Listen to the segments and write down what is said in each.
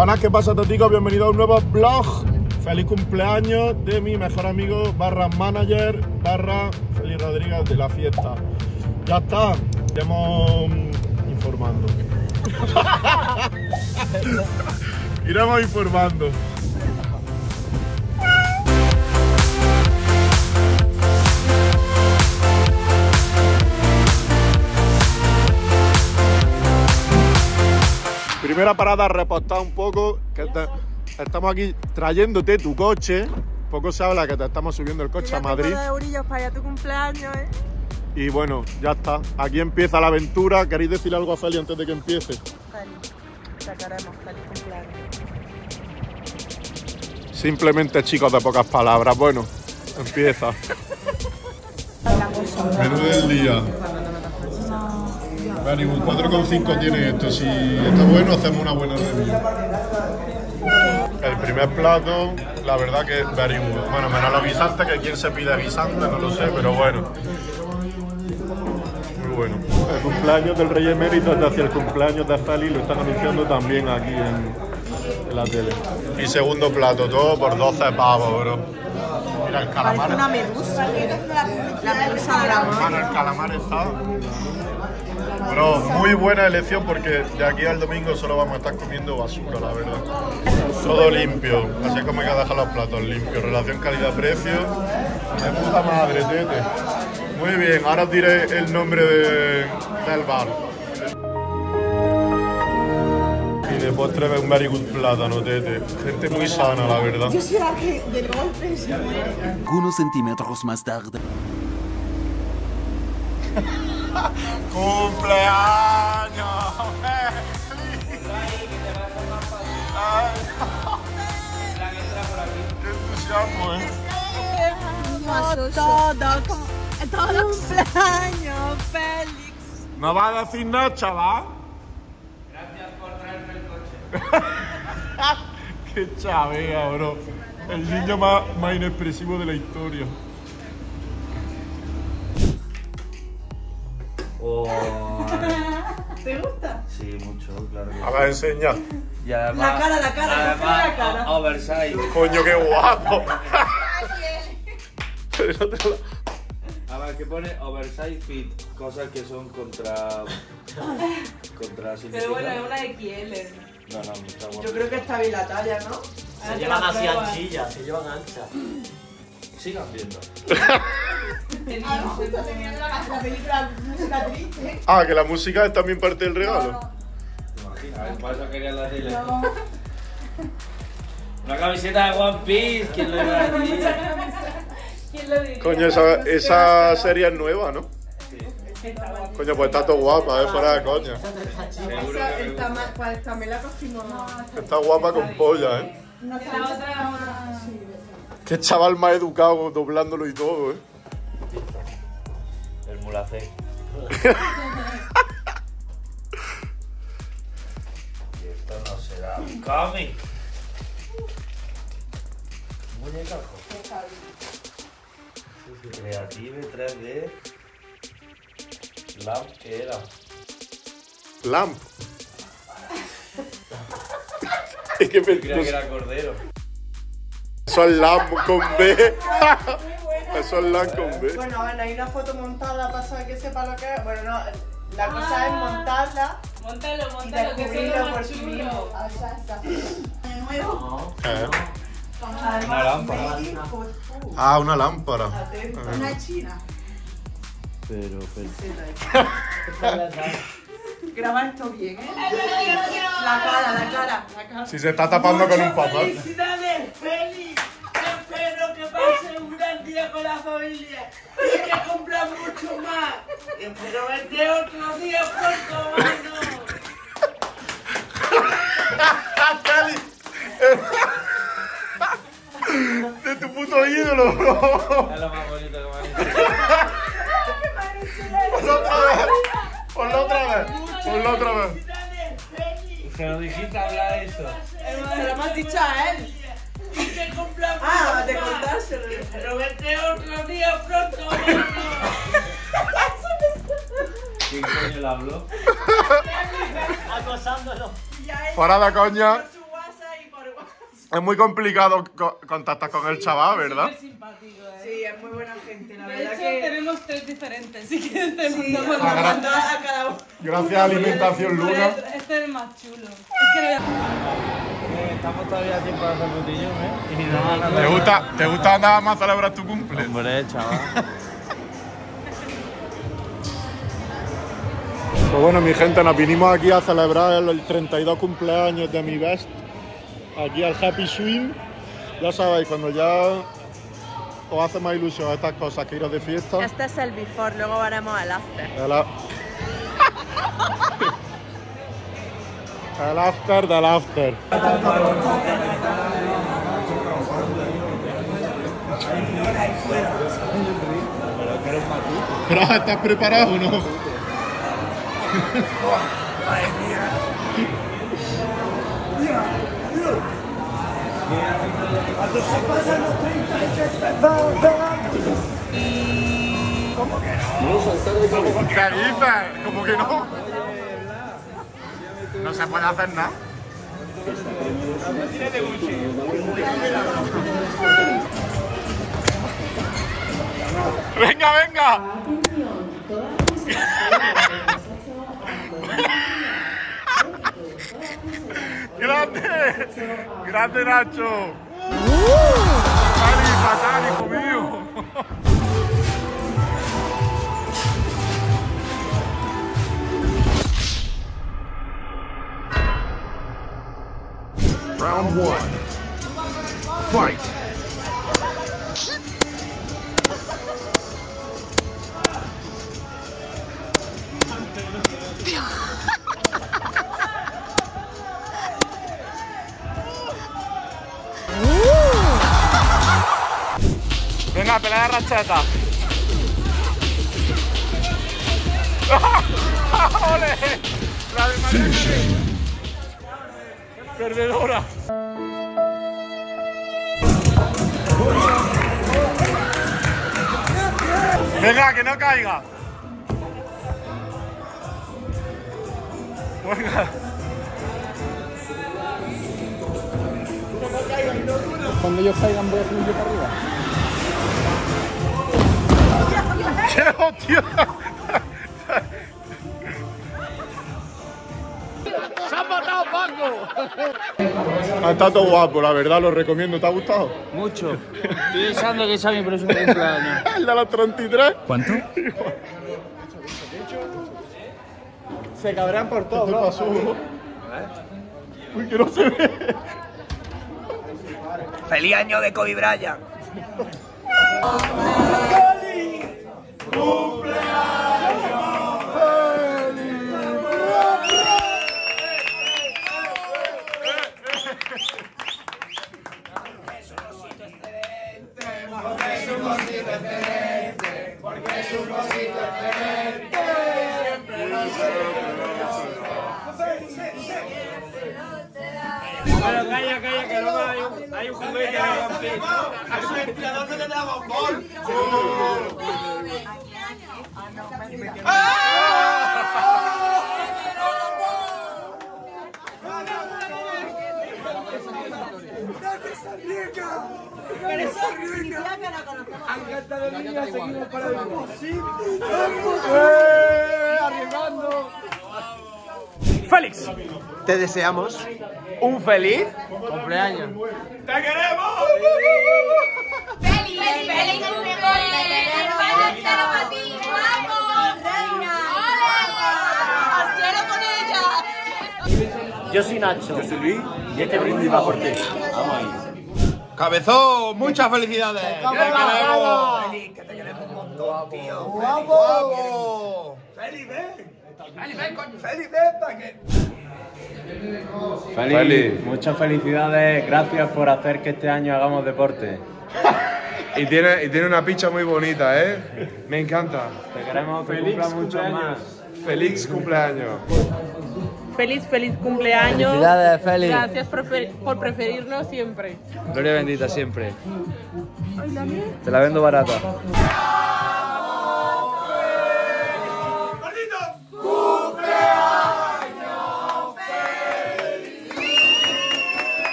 Buenas, ¿qué pasa, Totico? Bienvenido a un nuevo vlog. Feliz cumpleaños de mi mejor amigo barra manager barra Félix Rodríguez de la fiesta. Ya está, iremos informando. Iremos informando. Primera parada, repostar un poco, que estamos aquí trayéndote tu coche. Poco se habla que te estamos subiendo el coche a Madrid. De eurillos para allá tu cumpleaños, ¿eh? Y bueno, ya está. Aquí empieza la aventura. ¿Queréis decir algo a Feli antes de que empiece? Feliz, te queremos, feliz cumpleaños. Simplemente chicos de pocas palabras. Bueno, empieza. Menú del día. Very good. 4,5 tiene esto. Si está bueno, hacemos una buena review. El primer plato, la verdad que es very good. Bueno, menos los guisantes, que quien se pide guisante, no lo sé, pero bueno. Muy bueno. El cumpleaños del Rey Emérito es hacia el cumpleaños de Félix, lo están anunciando también aquí en la tele. Y segundo plato, todo por 12 pavos, bro. Mira, el calamar. Parece una medusa. La medusa de la mar. Bueno, el calamar está. Bro, muy buena elección porque de aquí al domingo solo vamos a estar comiendo basura, la verdad. Todo limpio, así es como hay que dejar los platos limpios. Relación calidad-precio. De puta madre, tete. Muy bien, ahora os diré el nombre del bar. Y de postre un very good plátano, tete. Gente muy sana, la verdad. ¿Qué será que del golpe se muere? Algunos centímetros más tarde. ¡Cumpleaños! ¡Qué entusiasmo, eh! Todo cumpleaños, Félix. ¿No vas a decir nada, chaval? Gracias por traerme el coche. ¡Qué chavea, bro! El niño más inexpresivo de la historia. Oh, ¿Te gusta? sí, mucho, claro que A ver, enseña. Y además, La cara, la cara. Oversize. Coño, qué guapo. Pero no te lo... A ver, ¿qué pone? Oversize fit. Cosas que son contra Pero bueno, es una XL. No, está guapo. Yo creo que está bien la talla, ¿no? Se llevan así anchillas, se llevan anchas. Sigan viendo. Justo tenía la película música triste. Ah, que la música es también parte del regalo. ¿Te imaginas? Para eso quería la tele. Una camiseta de One Piece, ¿quién lo iba a decir? ¿Quién lo diría? Coño, esa serie es nueva, ¿no? Coño, pues está todo guapa, fuera de coña. Seguro que me gusta. También la cocino. Está guapa con polla, ¿eh? La otra... Qué chaval más educado, doblándolo y todo, ¿eh? El mulacé. Y esto no será un cómic. Muñecajo. Creative 3D. Lamp, ¿qué era? Lamp. Es que Yo creía que era cordero. eso es Lamp con B. Eso es Lamp con B. Bueno, hay una foto montada para que sepa lo que es. Bueno, no, la cosa es montarla Móntalo, y móntalo, que eso es lo descubrirlo por más sí chulo. mismo. Exacto. De nuevo. Una lámpara. Ah, una lámpara. Una china. Pero. Graba esto bien, ¿eh? La cara. Si se está tapando con un papel. ¡Felicidades, Félix! Espero que pases un gran día con la familia y que cumplas mucho más. Espero verte otro día pronto, mano. De tu puto ídolo, bro. Es lo más bonito que me han dicho. Ponlo otra vez. ¡Felicidades, Félix! Se lo dijiste hablar eso. Se lo hemos dicho a él. Y que cumplas mucho Ah, más. de contárselo. Espero verte otro día pronto, mano. ¿Quién coño le habló? Acosándolo. Fuera de coña. Su WhatsApp Es muy complicado contactar con el chaval, ¿verdad? Es simpático, ¿eh? Sí, es muy buena gente, la De verdad hecho, que... tenemos 3 diferentes, si quieres te mandamos a cada uno. Gracias a Alimentación Luna. Este es el más chulo. Es que no voy a... Estamos todavía a tiempo de hacer botellón, ¿eh? Y nada, ¿Te gusta nada más celebrar tu cumple? Hombre, chaval. Pues bueno, mi gente, nos vinimos aquí a celebrar el 32 cumpleaños de mi best. Aquí al Happy Swing. Ya sabéis, cuando ya os hace más ilusión estas cosas que iros de fiesta. Este es el before, luego haremos el after. El after del after. Pero ¿estás preparado o no? ¿Qué dices? ¿Cómo que no? No se puede hacer nada. ¡Venga, venga! ¡Grande! ¡Grande, Nacho! ¡Fatal, hijo mío! Round 1. Fight! Venga, pelea de racheta. ¡Ole! La de María perdedora. Venga, que no caiga. Venga. Cuando ellos caigan voy a subir yo para arriba. ¡Qué hostia! ¡Se ha matado Paco! Ha estado guapo, la verdad, lo recomiendo. ¿Te ha gustado? Mucho. Estoy deseando que sea mi próximo cumpleaños. ¿El de los 33? ¿Cuánto? Se cabrean por todo. ¿Qué te pasó? Uy, que no se ve. ¡Feliz año de Kobe Bryant! Pero calla, que luego hay un juguete de vampiro. ¡A su empleador no le damos gol! Félix, te deseamos un feliz cumpleaños. ¡Te queremos! ¡Feliz, feliz cumpleaños! ¡El baile entero para ti! ¡Vamos, reina! ¡Ole! ¡Al cielo con ella! Yo soy Nacho. Yo soy Luis. Y este brindis va por ti. Vamos ahí. Cabezón, muchas felicidades. ¡Te queremos! Feliz, que te queremos un montón, tío. ¡Guapo! ¡Feliz, ven! ¡Feliz, ven! ¿Para qué? Feliz, muchas felicidades. Gracias por hacer que este año hagamos deporte. Y tiene una picha muy bonita, ¿eh? Me encanta. Te queremos que cumpla mucho más. Feliz cumpleaños. Feliz cumpleaños. Felicidades, Feli. Gracias por preferirnos siempre. Gloria bendita siempre. Te la vendo barata.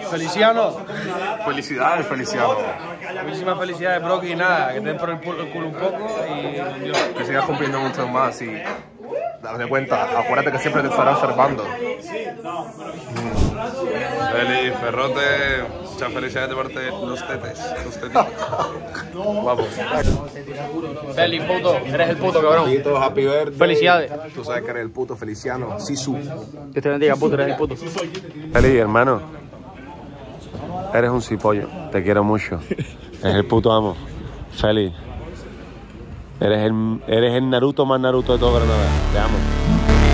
Feliciano. Felicidades, Feliciano. Muchísimas felicidades, Brocky, y nada, que te den por el culo un poco y que sigas cumpliendo mucho más y date cuenta, acuérdate que siempre te estará observando. Feliz, Ferrote, muchas felicidades de parte de los tetes. Guapo. Feli, puto, eres el puto, cabrón. Happy birthday. Felicidades. Tú sabes que eres el puto Feliciano, Sisu. Que te bendiga, puto, eres el puto. Feli, hermano. Eres un cipollo, te quiero mucho. Eres el puto amo. Feli. Eres el Naruto más Naruto de todo Granada. Te amo.